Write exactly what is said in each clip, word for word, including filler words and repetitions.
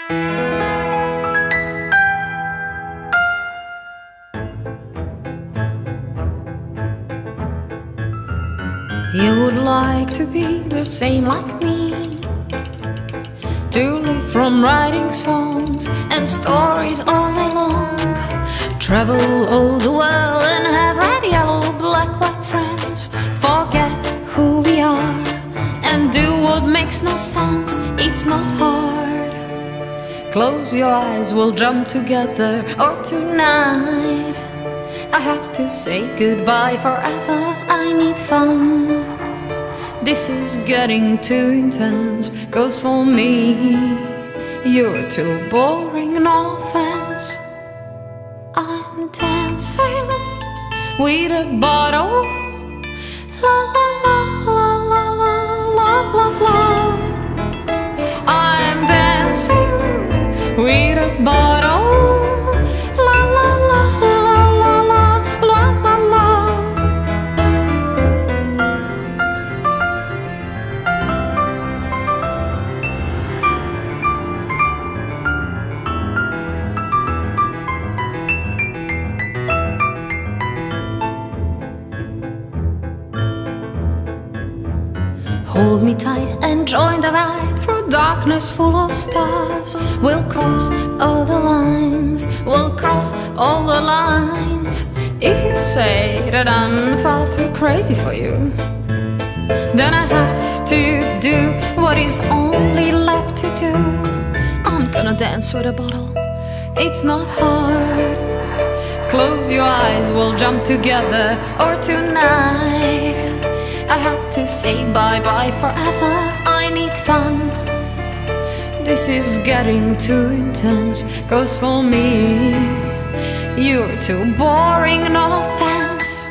You would like to be the same like me, to live from writing songs and stories all day long, travel all the world and have red, yellow, black, white friends, forget who we are and do what makes no sense. It's not hard. Close your eyes, we'll jump together, or tonight I have to say goodbye forever. I need fun. This is getting too intense, 'cause for me you're too boring, no offense. I'm dancing with a bottle, la la la la la la la la la. I'm dancing with a bottle, la la la la la la la la la. Hold me tight and join the ride through darkness full of stars. We'll cross all the lines, we'll cross all the lines. If you say that I'm far too crazy for you, then I have to do what is only left to do. I'm gonna dance with a bottle, it's not hard. Close your eyes, we'll jump together, or tonight I have to say bye-bye forever. I need fun. This is getting too intense, 'cause for me you're too boring, no offense.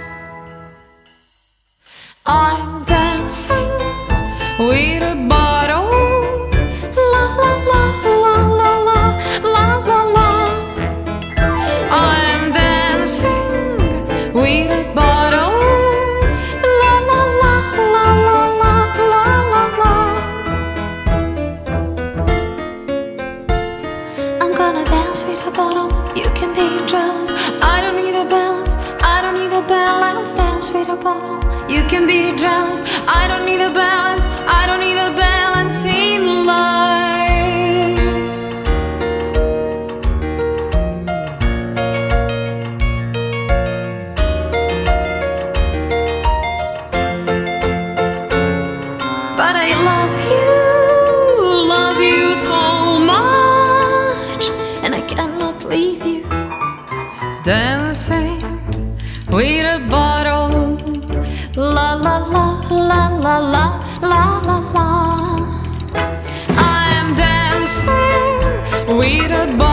I'm dancing with a bottle, la la la la la la la la la. I'm dancing with a bottle, with a bottle. You can be jealous, I don't need a balance, I don't need a balance. Dance with a bottle. You can be jealous, I don't need a balance, I don't need a balance in life. But I love you, love you so much, and I cannot leave you. Dancing with a bottle, la la la la la la la la la. I'm dancing with a bottle.